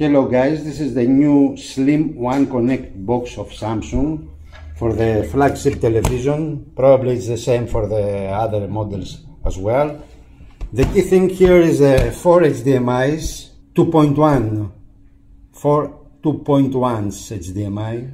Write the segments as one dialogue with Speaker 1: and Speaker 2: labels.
Speaker 1: Hello guys, this is the new Slim One Connect box of Samsung for the flagship television. Probably it's the same for the other models as well. The key thing here is 4 HDMIs, 2.1, 4 2.1s HDMIs.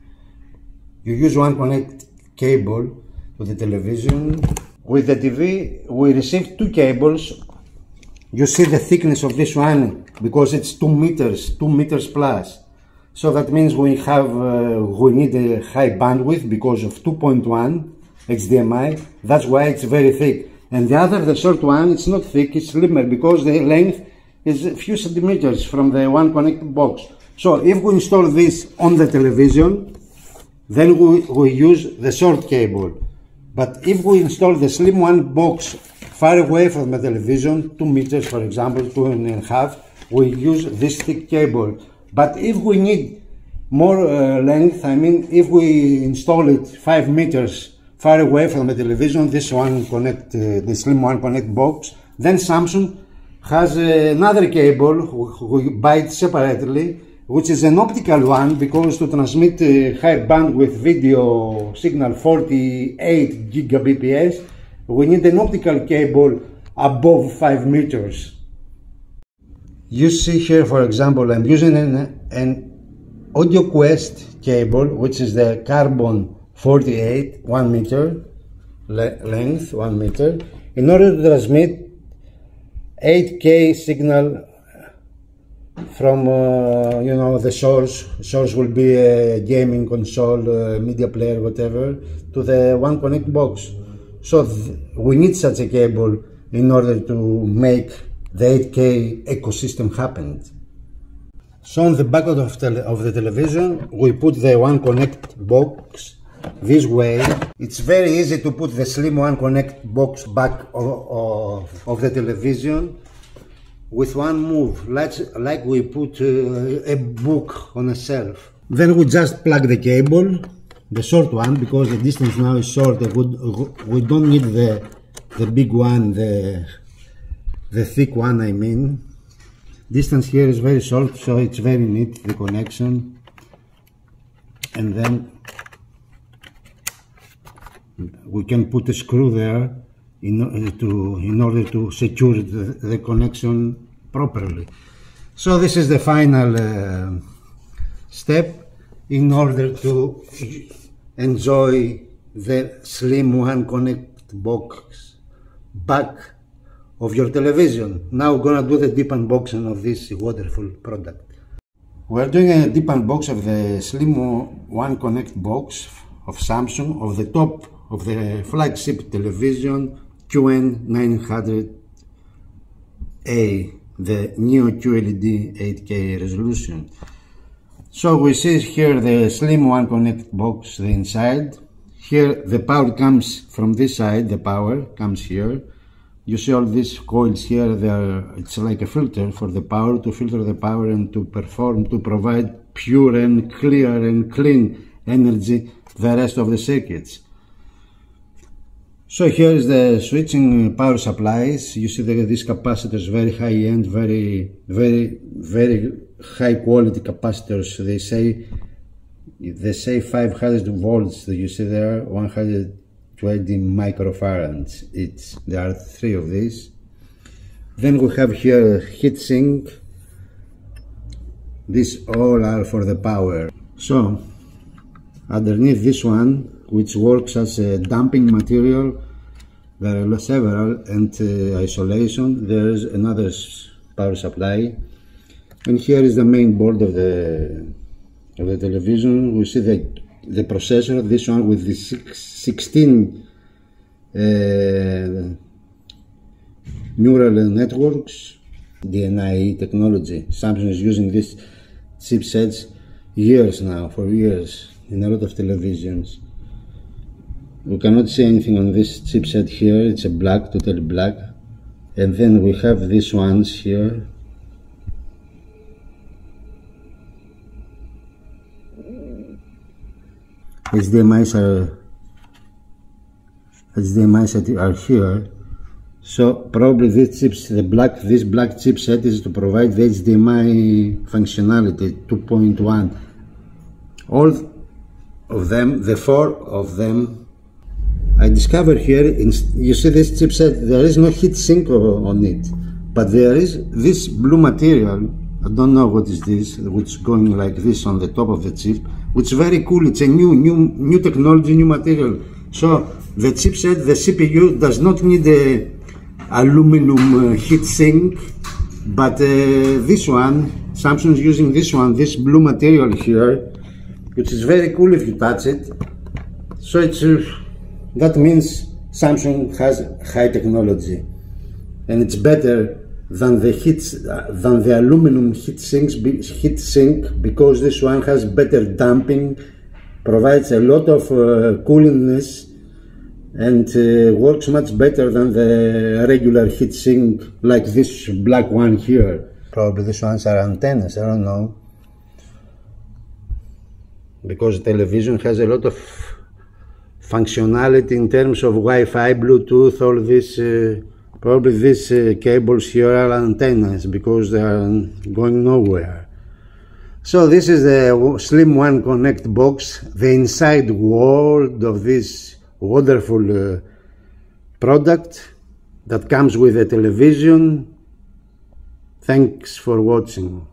Speaker 1: You use one connect cable to the television. With the TV we received two cables. You see the thickness of this one because it's 2 meters plus. So that means we need a high bandwidth because of 2.1 HDMI. That's why it's very thick. And the short one, it's not thick, it's slimmer because the length is a few centimeters from the one connect box. So if we install this on the television, then we use the short cable. But if we install the Slim One box far away from the television, 2 meters for example, 2.5, we use this thick cable. But if we need more length, I mean if we install it 5 meters far away from the television, the Slim One Connect box, then Samsung has another cable, we buy it separately, which is an optical one, because to transmit high bandwidth video signal 48 gigabps, we need an optical cable above 5 meters. You see here, for example, I'm using an Audio Quest cable, which is the carbon 48, 1 meter length, 1 meter, in order to transmit 8K signal from the source will be a gaming console, media player, whatever, to the One Connect box. So we need such a cable in order to make the 8K ecosystem happen. So on the back of the television we put the One Connect box this way. It's very easy to put the Slim One Connect box back of the television with one move, like we put a book on a shelf. Then we just plug the cable, the short one, because the distance now is short. We don't need the big one, the thick one, I mean. Distance here is very short, so it's very neat, the connection. And then we can put a screw there in order to secure the connection properly. So this is the final step in order to enjoy the Slim One Connect box back of your television. Now we're gonna do the deep unboxing of this wonderful product. We're doing a deep unboxing of the Slim One Connect box of Samsung, of the top of the flagship television QN900A, the new QLED 8K resolution. So we see here the Slim One Connect box, the inside. Here the power comes from this side, the power comes here. You see all these coils here, it's like a filter for the power, to filter the power and to provide pure and clear and clean energy the rest of the circuits. So here is the switching power supplies. You see these capacitors, very high end, very high quality capacitors. They say 500 volts. You see there, 120 microfarads each. There are 3 of these. Then we have here heatsink. These all are for the power. So underneath this one, which works as a damping material, there are several, and isolation, there is another power supply. And here is the main board of the television. We see the processor, this one with the 16 neural networks, DNA technology. Samsung is using these chipsets for years in a lot of televisions. We cannot see anything on this chipset here, it's a black, totally black. And then we have these ones here. HDMIs are here. So probably this black chipset is to provide the HDMI functionality 2.1. All of them, the 4 of them, I discovered here, you see this chipset, there is no heat sink on it, but there is this blue material. I don't know what is this, which is going like this on the top of the chip, which is very cool. It's a new technology, new material. So the chipset, the CPU does not need a aluminum heat sink, but this one, Samsung is using this one, this blue material here, which is very cool if you touch it. So it's that means Samsung has high technology, and it's better than the aluminum heat sink, because this one has better damping, provides a lot of coolingness, and works much better than the regular heat sink like this black one here. Probably these ones are antennas, I don't know, because television has a lot of functionality in terms of Wi-Fi, Bluetooth, all this. Probably these cables here are antennas because they are going nowhere. So this is the Slim One Connect box, the inside world of this wonderful product that comes with a television. Thanks for watching.